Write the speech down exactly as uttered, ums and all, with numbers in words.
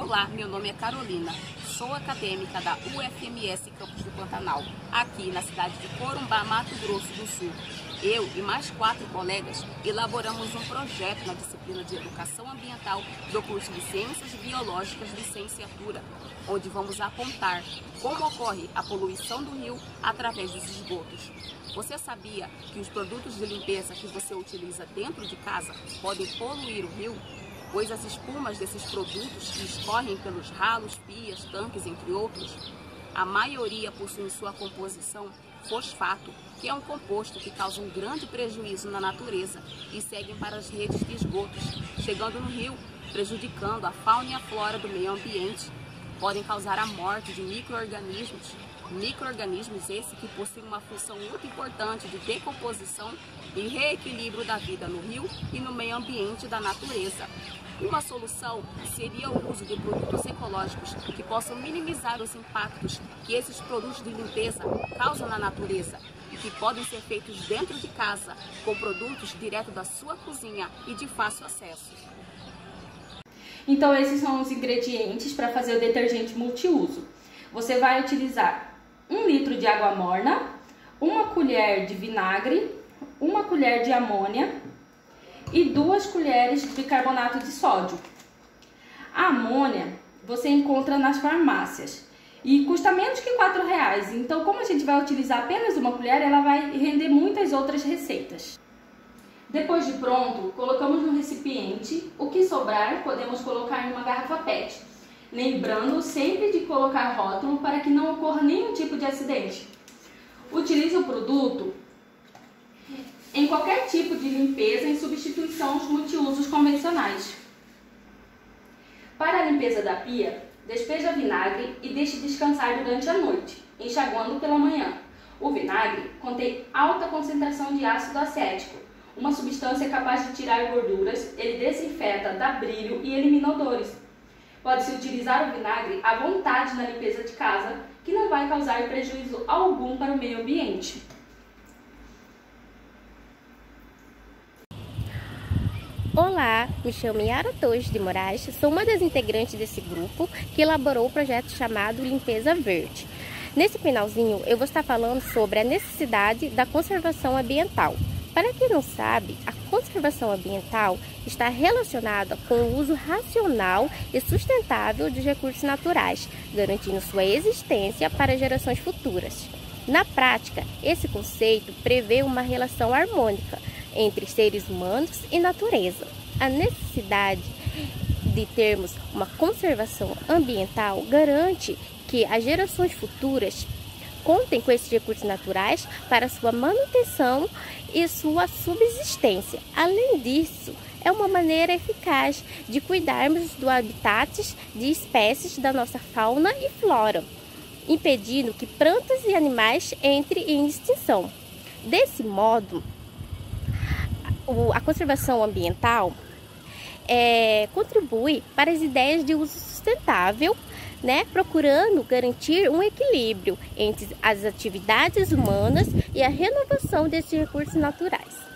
Olá, meu nome é Carolina, sou acadêmica da U F M S Campus do Pantanal, aqui na cidade de Corumbá, Mato Grosso do Sul. Eu e mais quatro colegas elaboramos um projeto na disciplina de Educação Ambiental do curso de Ciências Biológicas de Licenciatura, onde vamos apontar como ocorre a poluição do rio através dos esgotos. Você sabia que os produtos de limpeza que você utiliza dentro de casa podem poluir o rio? Pois as espumas desses produtos que escorrem pelos ralos, pias, tanques, entre outros, a maioria possui em sua composição fosfato, que é um composto que causa um grande prejuízo na natureza e seguem para as redes de esgotos, chegando no rio, prejudicando a fauna e a flora do meio ambiente. Podem causar a morte de micro-organismos, micro-organismos esses que possuem uma função muito importante de decomposição e reequilíbrio da vida no rio e no meio ambiente da natureza. Uma solução seria o uso de produtos ecológicos que possam minimizar os impactos que esses produtos de limpeza causam na natureza e que podem ser feitos dentro de casa, com produtos direto da sua cozinha e de fácil acesso. Então esses são os ingredientes para fazer o detergente multiuso. Você vai utilizar um litro de água morna, uma colher de vinagre, uma colher de amônia e duas colheres de bicarbonato de sódio. A amônia você encontra nas farmácias e custa menos que quatro reais. Então, como a gente vai utilizar apenas uma colher, ela vai render muitas outras receitas. Depois de pronto, colocamos no recipiente. O que sobrar podemos colocar em uma garrafa P E T, lembrando sempre de colocar rótulo para que não ocorra nenhum tipo de acidente. Utilize o produto em qualquer tipo de limpeza em substituição aos multiusos convencionais. Para a limpeza da pia, despeja vinagre e deixe descansar durante a noite, enxaguando pela manhã. O vinagre contém alta concentração de ácido acético, uma substância capaz de tirar gorduras, ele desinfeta, dá brilho e elimina odores. Pode-se utilizar o vinagre à vontade na limpeza de casa, que não vai causar prejuízo algum para o meio ambiente. Olá, me chamo Yara Torres de Moraes, sou uma das integrantes desse grupo que elaborou o projeto chamado Limpeza Verde. Nesse finalzinho eu vou estar falando sobre a necessidade da conservação ambiental. Para quem não sabe, a conservação ambiental está relacionada com o uso racional e sustentável dos recursos naturais, garantindo sua existência para gerações futuras. Na prática, esse conceito prevê uma relação harmônica entre seres humanos e natureza. A necessidade de termos uma conservação ambiental garante que as gerações futuras contem com esses recursos naturais para sua manutenção e sua subsistência. Além disso, é uma maneira eficaz de cuidarmos do habitat de espécies da nossa fauna e flora, impedindo que plantas e animais entrem em extinção. Desse modo, a conservação ambiental é, contribui para as ideias de uso sustentável, né, procurando garantir um equilíbrio entre as atividades humanas e a renovação desses recursos naturais.